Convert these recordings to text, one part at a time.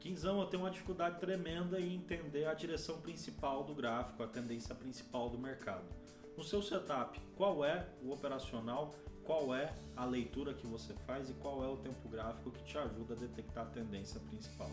Quinzão, eu tenho uma dificuldade tremenda em entender a direção principal do gráfico, a tendência principal do mercado. No seu setup, qual é o operacional, qual é a leitura que você faz e qual é o tempo gráfico que te ajuda a detectar a tendência principal?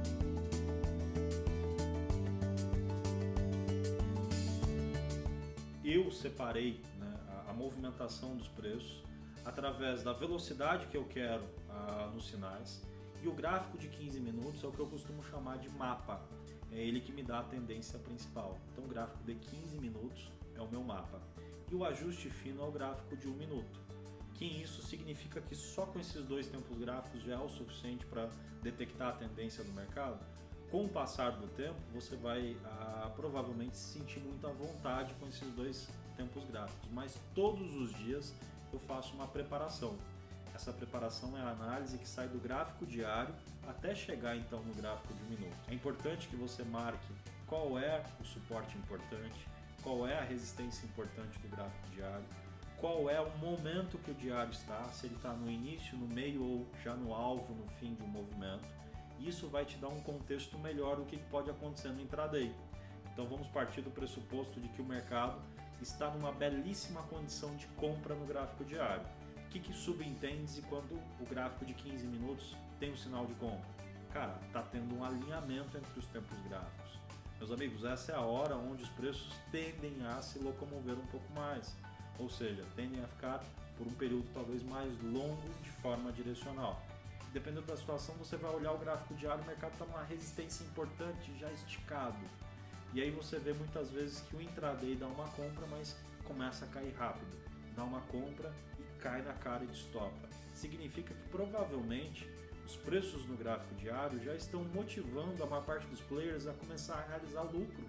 Eu separei, né, a movimentação dos preços através da velocidade que eu quero nos sinais, e o gráfico de 15 minutos é o que eu costumo chamar de mapa. É ele que me dá a tendência principal. Então o gráfico de 15 minutos é o meu mapa. E o ajuste fino é o gráfico de 1 minuto. Que isso significa que só com esses dois tempos gráficos já é o suficiente para detectar a tendência do mercado? Com o passar do tempo, você vai provavelmente se sentir muito à vontade com esses dois tempos gráficos. Mas todos os dias eu faço uma preparação. Essa preparação é a análise que sai do gráfico diário até chegar então no gráfico de 1 minuto. É importante que você marque qual é o suporte importante, qual é a resistência importante do gráfico diário, qual é o momento que o diário está, se ele está no início, no meio ou já no alvo, no fim de um movimento. Isso vai te dar um contexto melhor do que pode acontecer no intraday. Então vamos partir do pressuposto de que o mercado está numa belíssima condição de compra no gráfico diário. O que subentende-se quando o gráfico de 15 minutos tem um sinal de compra? Cara, está tendo um alinhamento entre os tempos gráficos. Meus amigos, essa é a hora onde os preços tendem a se locomover um pouco mais. Ou seja, tendem a ficar por um período talvez mais longo de forma direcional. Dependendo da situação, você vai olhar o gráfico diário, o mercado está numa resistência importante, já esticado. E aí você vê muitas vezes que o intraday dá uma compra, mas começa a cair rápido. Dá uma compra e cai na cara e destopa. Significa que provavelmente os preços no gráfico diário já estão motivando a maior parte dos players a começar a realizar lucro,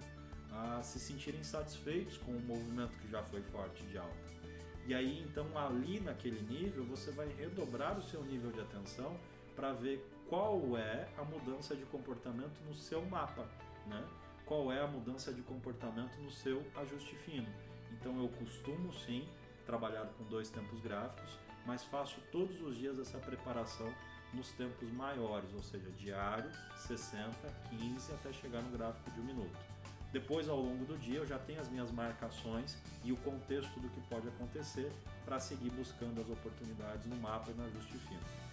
a se sentirem satisfeitos com o movimento que já foi forte de alta. E aí então ali naquele nível você vai redobrar o seu nível de atenção para ver qual é a mudança de comportamento no seu mapa, né? Qual é a mudança de comportamento no seu ajuste fino. Então eu costumo sim trabalhar com dois tempos gráficos, mas faço todos os dias essa preparação nos tempos maiores, ou seja, diário, 60, 15 até chegar no gráfico de 1 minuto. Depois, ao longo do dia, eu já tenho as minhas marcações e o contexto do que pode acontecer para seguir buscando as oportunidades no mapa e no ajuste fino.